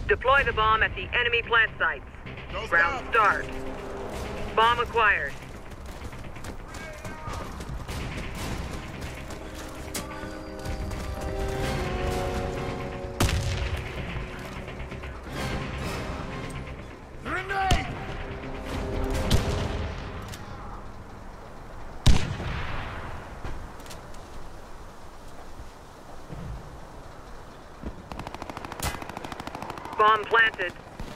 Deploy the bomb at the enemy plant sites. Round start. Bomb acquired. Grenade! Bomb planted.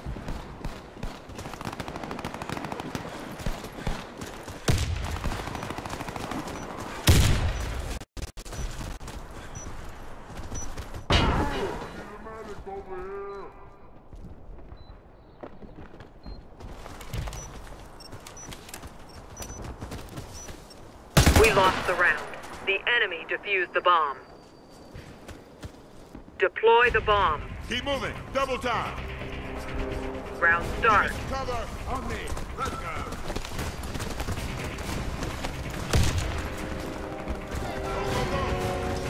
We lost the round. The enemy defused the bomb. Deploy the bomb. Keep moving. Double time. Round start. Cover on me. Let's go. Go, go, go.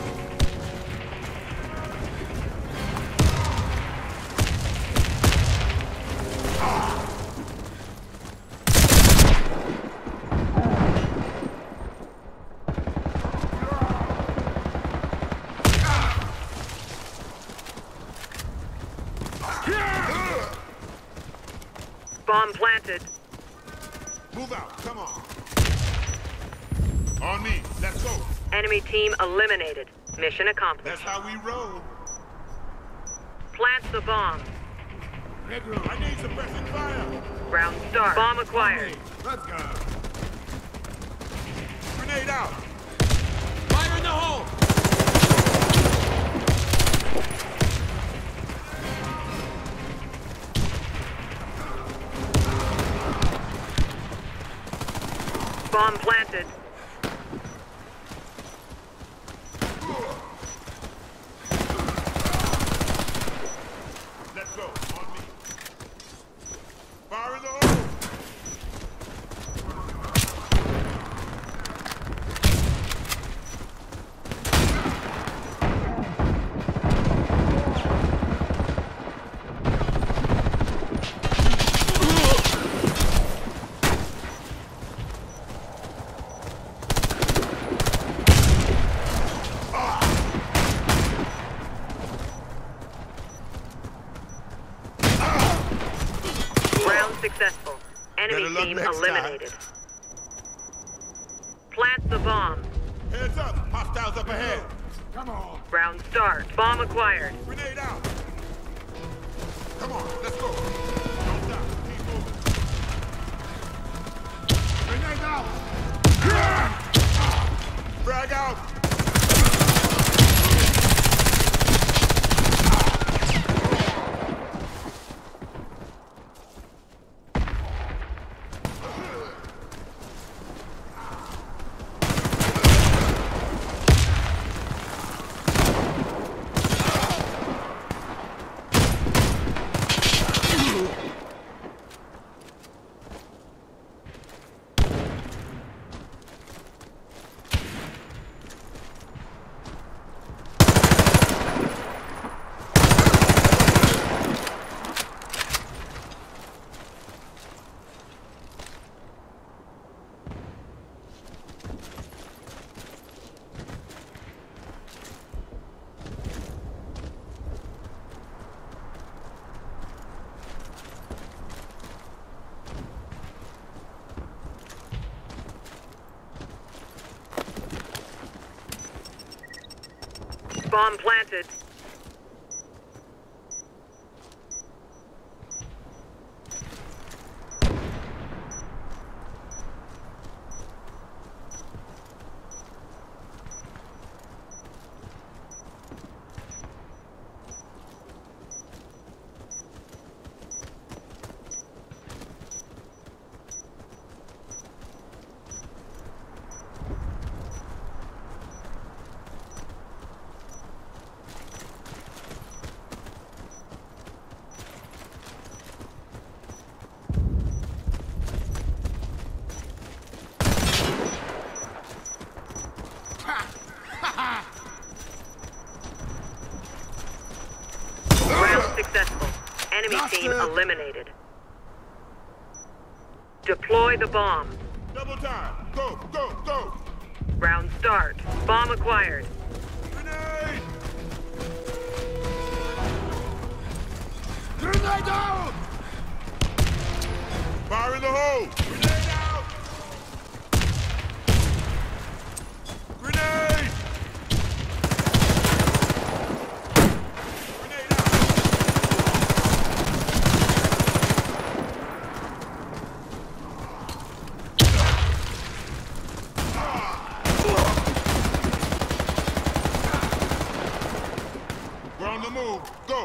Bomb planted. Move out. Come on. On me. Let's go. Enemy team eliminated. Mission accomplished. That's how we roll. Plant the bomb. I need suppressing fire. Round start. Bomb acquired. Let's go. Grenade out. Fire in the hole! Bomb planted. Let's go. On me. Fire in the hole. Successful. Enemy Better luck team next eliminated. time. Plant the bomb. Heads up. Hostiles up ahead. Come on. Round start. Bomb acquired. Grenade out. Come on. Let's go. Don't stop. Keep moving. Grenade out. Frag out. Bomb planted. Successful. Enemy team Bastard. eliminated. Deploy the bomb. Double time. Go, go, go. Round start. Bomb acquired. Grenade! Grenade out! Fire in the hole! Grenade out! Grenade! Grenade out! We're on the move. Go!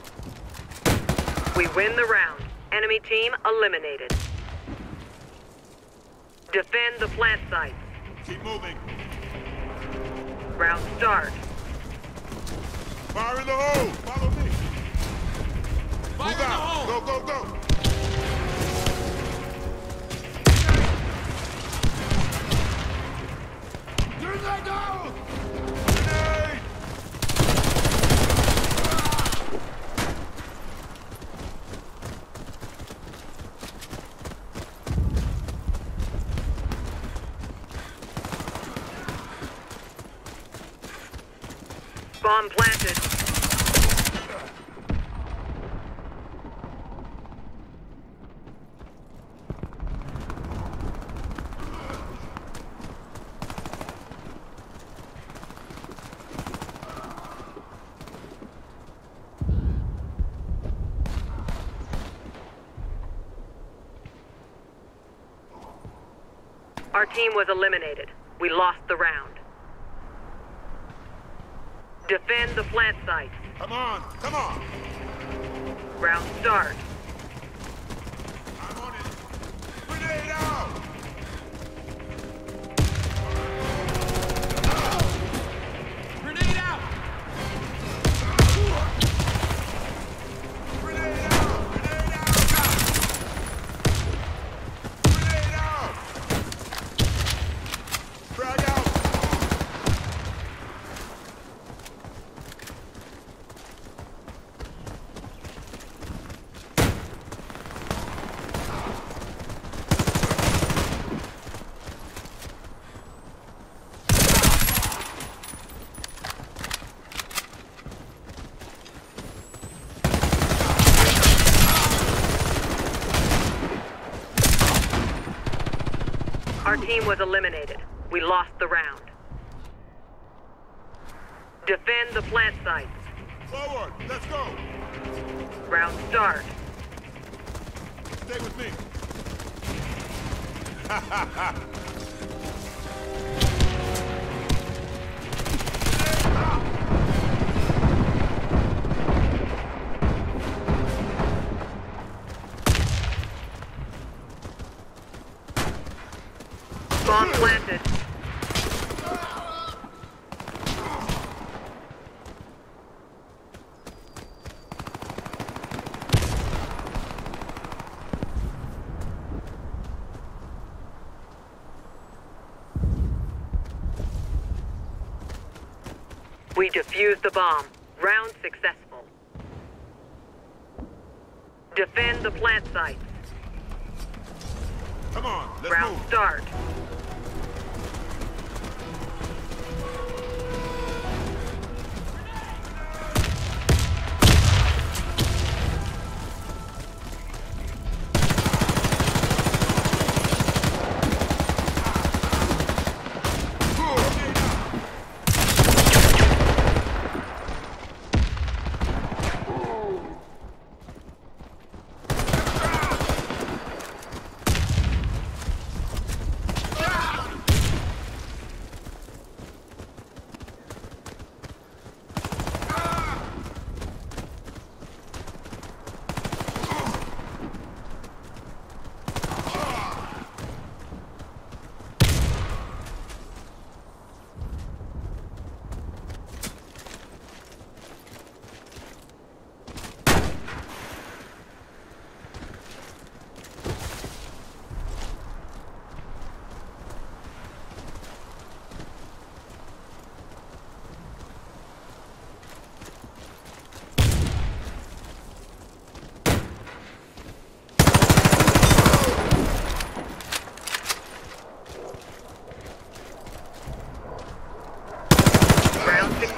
We win the round. Enemy team eliminated. Defend the plant site. Keep moving. Round start. Fire in the hole! Follow me. Fire in Move the out. hole! Go, go, go! Grenade out! Grenade! Bomb planted. Our team was eliminated. We lost the round. Defend the plant site. Come on, come on! Round start. I'm on it. Grenade out! Grenade out! Grenade out! Grenade out! Grenade out! Frag out! Our team was eliminated. We lost the round. Defend the plant site. Forward! Let's go! Round start. Stay with me. Bomb planted. We defused the bomb. Round successful. Defend the plant site. Come on, let's Round move. start.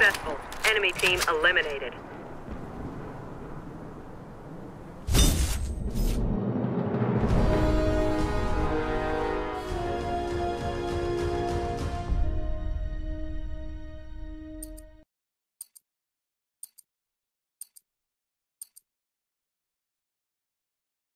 successful. Enemy team eliminated.